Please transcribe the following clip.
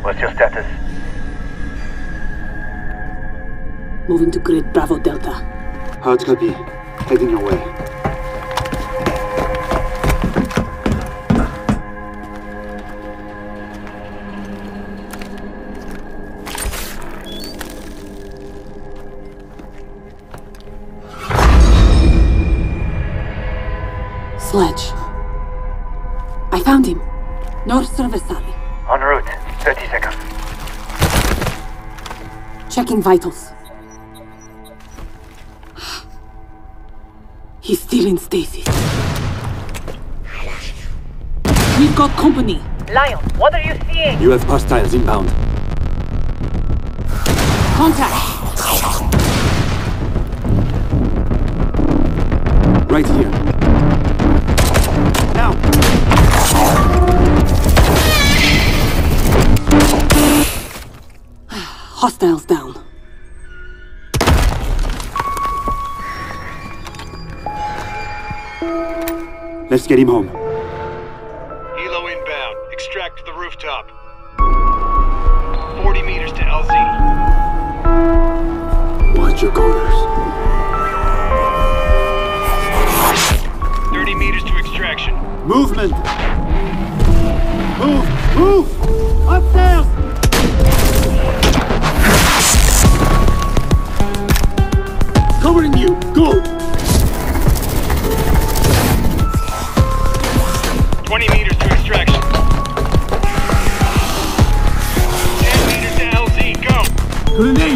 What's your status? Moving to grid Bravo Delta. Hard copy. Heading your way. Sledge. I found him. North Cervesari. En route. 30 seconds. Checking vitals. He's still in stasis. We've got company. Lion, what are you seeing? You have hostiles inbound. Contact. Right here. Now! Hostiles down. Let's get him home. Helo inbound. Extract to the rooftop. 40 meters to LZ. Watch your corners. 30 meters to extraction. Movement! Move! Move! Upstairs! Covering you! Go! 20 meters to extraction. 10 meters to LZ. Go! Grenade!